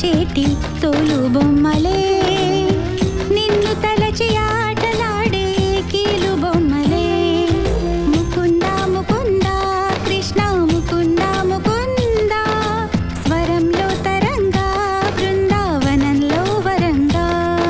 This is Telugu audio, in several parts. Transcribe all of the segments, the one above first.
చేసేటి తోలు బొమ్మలే నిన్ను తలచి ఆటలాడే కీలు బొమ్మలే ముకుంద ముకుంద కృష్ణ ముకుంద ముకుంద స్వరంలో తరంగా బృందావనంలో వరంగా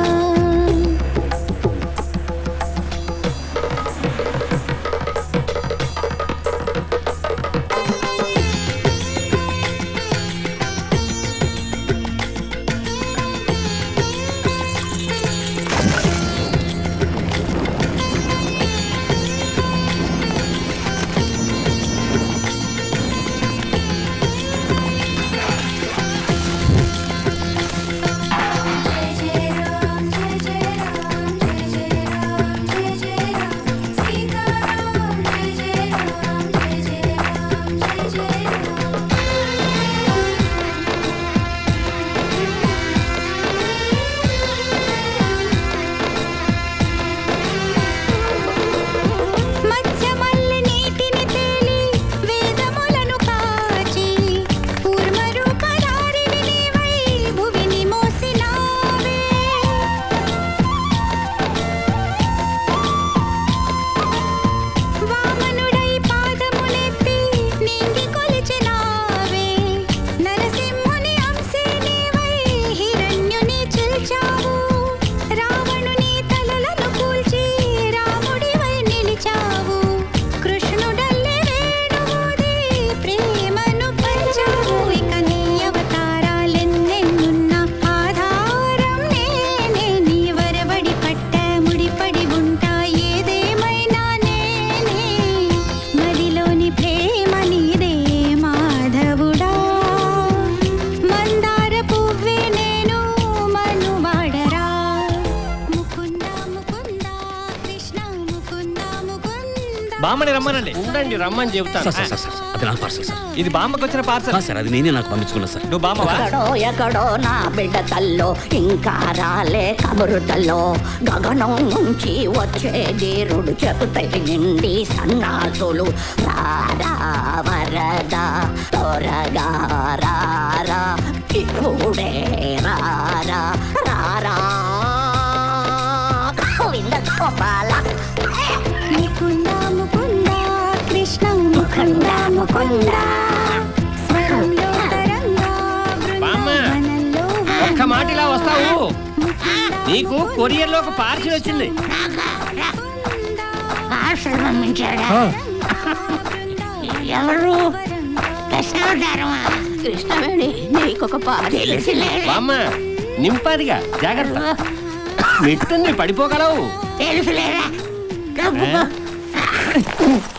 బామ్మని రమ్మనండి. ఉండండి, రమ్మని చెబుతాను. అది నా పార్సల్ సార్. ఇది బామ్మకు వచ్చిన పార్సల్ సార్. అది నేనే నాకు పంపించుకున్నా సార్. నువ్వు బామ్మవా? ఎక్కడో నా బిడ్డ తల్లో ఇంకా రాలే కబురుతల్లో గగనం నుంచి వచ్చే దేవుడు చెబుతాయి నిండి సన్నాసులు రారా వరద త్వరగా రారా ఇప్పుడే రారా రారా గోవింద గోపాల ముకుంద ముకుంద కృష్ణ ముకుంద ముకుంద స్వరంలో తరంగా బృందావనంలో ఒక్క మాట ఇలా వస్తావు. నీకు కొరియర్ లో ఒక పార్సిల్ వచ్చింది. ఎవరు కృష్ణవేణి నీకొక పార్సిల్ బామ్మ నింపాదిగా, జాగ్రత్త. మెట్టుంది, పడిపోగలవు. తెలుసులేరా